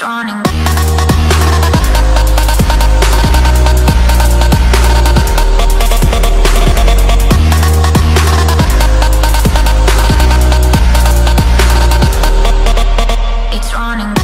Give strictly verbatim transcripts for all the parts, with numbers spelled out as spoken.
running. It's running.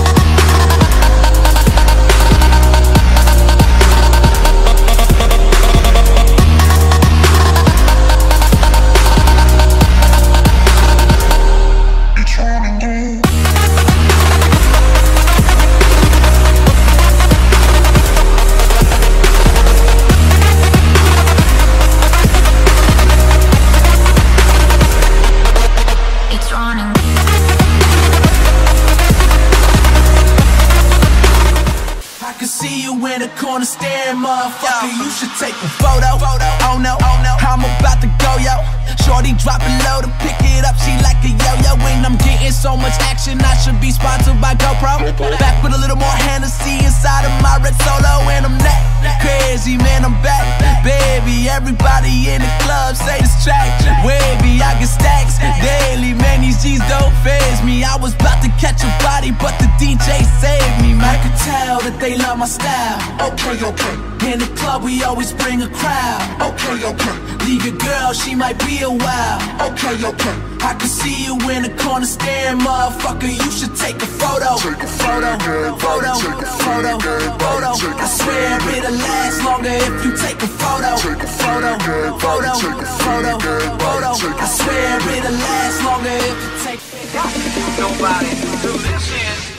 See you in the corner staring, motherfucker, you should take a photo. Oh no, oh no, I'm about to go, yo. Shorty drop it low to pick it up, she like a yo-yo. And I'm getting so much action, I should be sponsored by GoPro. Back with a little more Hennessy inside of my red Solo. And I'm that crazy, man, I'm back. Baby, everybody in the club say this track wavy, I get stacks daily, man, these G's don't faze me. I was about to catch a body, but the D J saved me, man. I could tell that they love my style. Okay, okay. In the club we always bring a crowd. Okay, okay. Leave your girl, she might be a while. Okay, okay. I can see you in the corner staring, motherfucker, you should take a photo. Take a photo, photo, photo, photo. I swear it'll last longer if you take a photo. Take a photo, photo, photo, photo. I swear it'll last longer if you take. Nobody do this shit.